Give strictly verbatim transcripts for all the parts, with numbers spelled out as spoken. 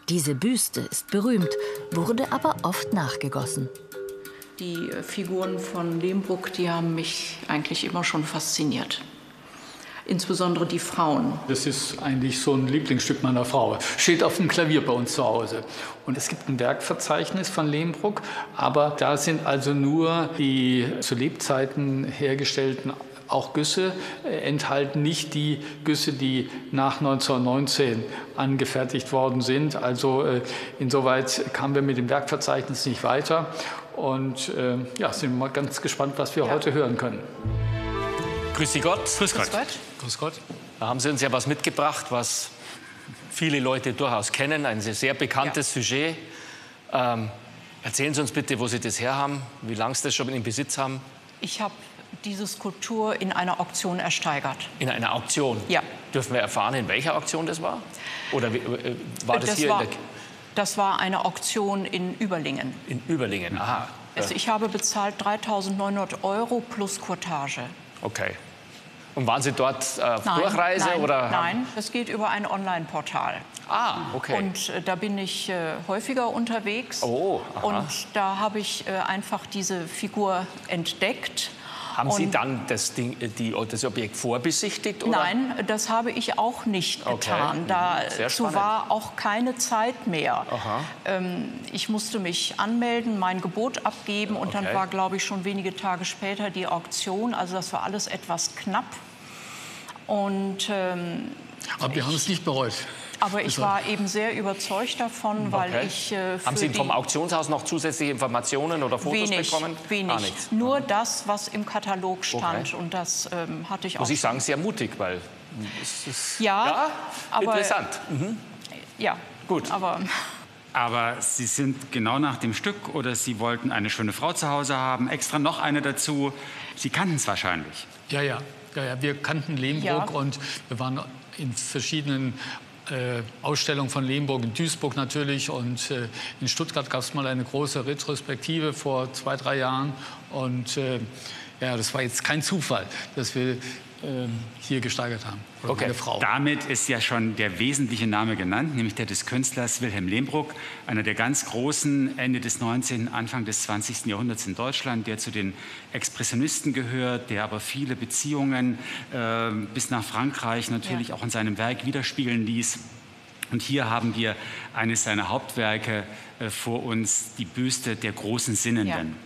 Diese Büste ist berühmt, wurde aber oft nachgegossen. Die Figuren von Lehmbruck, die haben mich eigentlich immer schon fasziniert. Insbesondere die Frauen. Das ist eigentlich so ein Lieblingsstück meiner Frau. Steht auf dem Klavier bei uns zu Hause. Und es gibt ein Werkverzeichnis von Lehmbruck, aber da sind also nur die zu Lebzeiten hergestellten auch Güsse, äh, enthalten nicht die Güsse, die nach neunzehnhundertneunzehn angefertigt worden sind. Also äh, insoweit kamen wir mit dem Werkverzeichnis nicht weiter. Und äh, ja, sind mal ganz gespannt, was wir ja. heute hören können. Grüß Sie Gott. Grüß Gott. Grüß Gott. Grüß Gott. Da haben Sie uns ja was mitgebracht, was viele Leute durchaus kennen, ein sehr bekanntes ja. Sujet. Ähm, erzählen Sie uns bitte, wo Sie das her haben, wie lange Sie das schon in Besitz haben. Ich habe diese Skulptur in einer Auktion ersteigert. In einer Auktion? Ja. Dürfen wir erfahren, in welcher Auktion das war? Oder äh, war das, das hier war, in der... Das war eine Auktion in Überlingen. In Überlingen, aha. Also ich habe bezahlt dreitausendneunhundert Euro plus Courtage. Okay. Und waren Sie dort äh, auf nein, Durchreise? Nein, oder nein, das geht über ein Online-Portal. Ah, okay. Und äh, da bin ich äh, häufiger unterwegs. Oh, aha. Und da habe ich äh, einfach diese Figur entdeckt. Haben und Sie dann das, Ding, die, das Objekt vorbesichtigt? Oder? Nein, das habe ich auch nicht okay. getan. Dazu war auch keine Zeit mehr. Ähm, ich musste mich anmelden, mein Gebot abgeben und okay. dann war, glaube ich, schon wenige Tage später die Auktion. Also das war alles etwas knapp. Und, ähm, Aber wir haben es nicht bereut. Aber ich war eben sehr überzeugt davon, weil okay. ich äh, für Haben Sie vom die Auktionshaus noch zusätzliche Informationen oder Fotos wenig, bekommen? Wenig, Gar nichts. nur das, was im Katalog stand. Okay. Und das ähm, hatte ich auch. Muss ich sagen, sehr mutig, weil es ist ja, ja, aber, interessant. Mhm. Ja, gut. Aber, aber Sie sind genau nach dem Stück oder Sie wollten eine schöne Frau zu Hause haben, extra noch eine dazu. Sie kannten es wahrscheinlich. Ja, ja, ja, ja. Wir kannten Lehmbruck ja. und wir waren in verschiedenen Äh, Ausstellung von Lehmbruck in Duisburg natürlich und äh, in Stuttgart gab es mal eine große Retrospektive vor zwei, drei Jahren und äh, ja, das war jetzt kein Zufall, dass wir äh, hier gesteigert haben. Oder okay. meine Frau. Damit ist ja schon der wesentliche Name genannt, nämlich der des Künstlers Wilhelm Lehmbruck, einer der ganz großen Ende des neunzehnten, Anfang des zwanzigsten Jahrhunderts in Deutschland, der zu den Expressionisten gehört, der aber viele Beziehungen äh, bis nach Frankreich natürlich ja. auch in seinem Werk widerspiegeln ließ. Und hier haben wir eines seiner Hauptwerke äh, vor uns, die Büste der großen Sinnenden. Ja.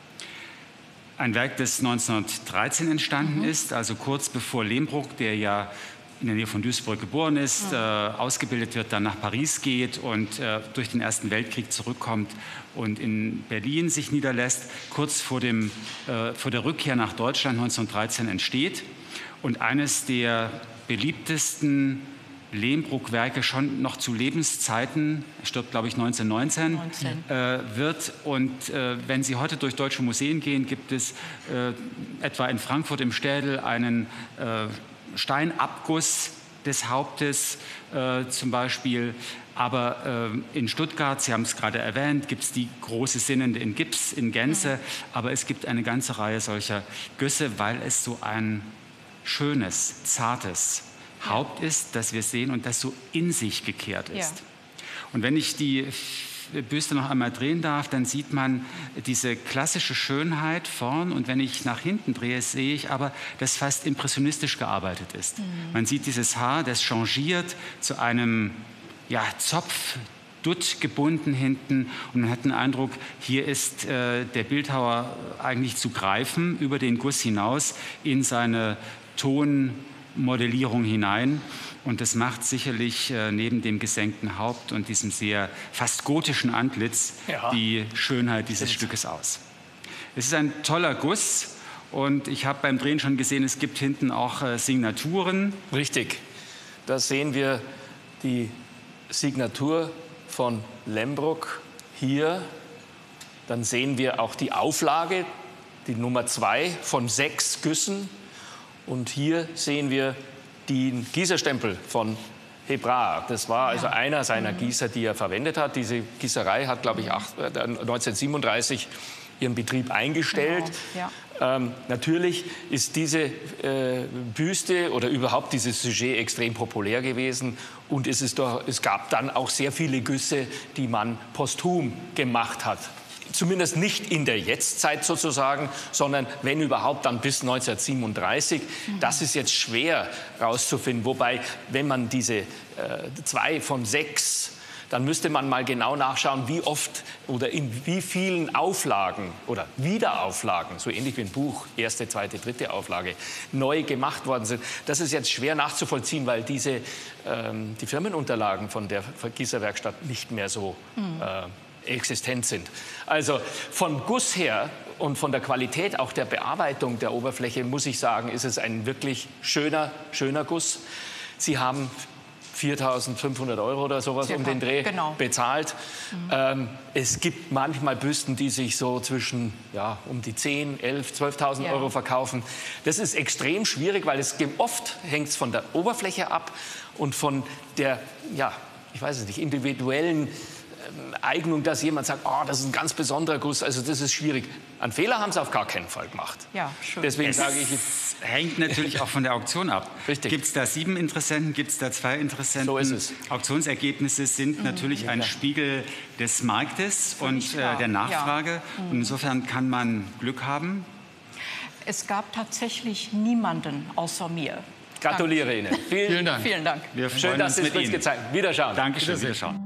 Ein Werk, das neunzehnhundertdreizehn entstanden mhm. ist, also kurz bevor Lehmbruck, der ja in der Nähe von Duisburg geboren ist, mhm. äh, ausgebildet wird, dann nach Paris geht und äh, durch den Ersten Weltkrieg zurückkommt und in Berlin sich niederlässt, kurz vor, dem, äh, vor der Rückkehr nach Deutschland neunzehnhundertdreizehn entsteht und eines der beliebtesten Lehmbruck-Werke schon noch zu Lebenszeiten, er stirbt glaube ich neunzehnhundertneunzehn, äh, wird. Und äh, wenn Sie heute durch deutsche Museen gehen, gibt es äh, etwa in Frankfurt im Städel einen äh, Steinabguss des Hauptes äh, zum Beispiel. Aber äh, in Stuttgart, Sie haben es gerade erwähnt, gibt es die große Sinnende in Gips, in Gänze. Mhm. Aber es gibt eine ganze Reihe solcher Güsse, weil es so ein schönes, zartes Haupt ist, das wir sehen und das so in sich gekehrt ist. Ja. Und wenn ich die Büste noch einmal drehen darf, dann sieht man diese klassische Schönheit vorn und wenn ich nach hinten drehe, sehe ich aber, dass fast impressionistisch gearbeitet ist. Mhm. Man sieht dieses Haar, das changiert zu einem ja, Zopf, Dutt gebunden hinten und man hat den Eindruck, hier ist äh, der Bildhauer eigentlich zu greifen, über den Guss hinaus in seine Ton Modellierung hinein und das macht sicherlich äh, neben dem gesenkten Haupt und diesem sehr fast gotischen Antlitz ja. die Schönheit dieses Stimmt. Stückes aus. Es ist ein toller Guss und ich habe beim Drehen schon gesehen, es gibt hinten auch äh, Signaturen. Richtig, da sehen wir die Signatur von Lehmbruck hier. Dann sehen wir auch die Auflage, die Nummer zwei von sechs Güssen. Und hier sehen wir den Gießerstempel von Hebra. Das war also ja. einer seiner Gießer, die er verwendet hat. Diese Gießerei hat, glaube ich, neunzehnhundertsiebenunddreißig ihren Betrieb eingestellt. Genau. Ähm, natürlich ist diese äh, Büste oder überhaupt dieses Sujet extrem populär gewesen. Und es, ist doch, es gab dann auch sehr viele Güsse, die man posthum gemacht hat. Zumindest nicht in der Jetztzeit sozusagen, sondern wenn überhaupt dann bis neunzehnhundertsiebenunddreißig. Mhm. Das ist jetzt schwer herauszufinden. Wobei, wenn man diese äh, zwei von sechs, dann müsste man mal genau nachschauen, wie oft oder in wie vielen Auflagen oder Wiederauflagen, so ähnlich wie ein Buch, erste, zweite, dritte Auflage, neu gemacht worden sind. Das ist jetzt schwer nachzuvollziehen, weil diese, ähm, die Firmenunterlagen von der Gießerwerkstatt nicht mehr so mhm. äh, existent sind. Also von Guss her und von der Qualität auch der Bearbeitung der Oberfläche, muss ich sagen, ist es ein wirklich schöner, schöner Guss. Sie haben viertausendfünfhundert Euro oder sowas Circa. um den Dreh genau. bezahlt. Mhm. Ähm, es gibt manchmal Büsten, die sich so zwischen ja, um die zehn, elf, zwölftausend ja. Euro verkaufen. Das ist extrem schwierig, weil es oft hängt es von der Oberfläche ab und von der, ja, ich weiß es nicht, individuellen Eignung, dass jemand sagt, oh, das ist ein ganz besonderer Guss, also das ist schwierig. Einen Fehler haben sie auf gar keinen Fall gemacht. Ja, schön. Deswegen es sage ich, hängt natürlich auch von der Auktion ab. Richtig. Gibt es da sieben Interessenten, gibt es da zwei Interessenten? So ist es. Auktionsergebnisse sind mhm. natürlich ein ja. Spiegel des Marktes und äh, der Nachfrage. Ja. Mhm. Und insofern kann man Glück haben. Es gab tatsächlich niemanden außer mir. Gratuliere Ihnen. Vielen Dank. Vielen Dank. Wir Schön, dass Sie es uns gezeigt haben. Wiederschauen. Dankeschön. Wiederschauen.